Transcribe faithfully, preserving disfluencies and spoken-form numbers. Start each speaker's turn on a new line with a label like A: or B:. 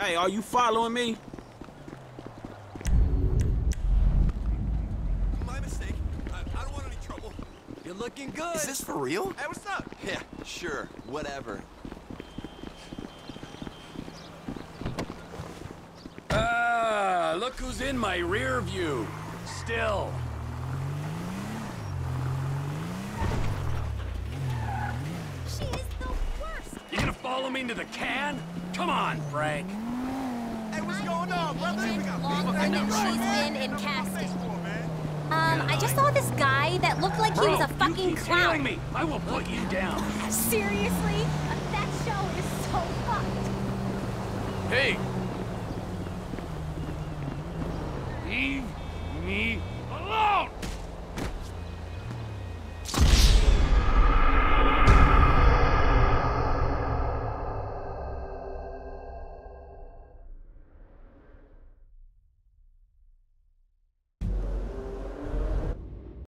A: Hey, are you following me?
B: My mistake. I, I don't want any trouble.
C: You're looking good.
B: Is this for real? Hey, what's up? Yeah, sure. Whatever.
C: Ah, look who's in my rear view. Still.
D: She is the worst.
C: You gonna follow me into the can? Come on, Frank.
B: Hey, what's going on, brother? We got
D: Longer
B: beef.
D: than she's been in casting. Um, I just saw this guy that looked like he
C: Bro,
D: was a fucking
C: you keep
D: clown.
C: tailing me. I will put you down.
D: Seriously? That show is so fucked.
C: Hey. Leave me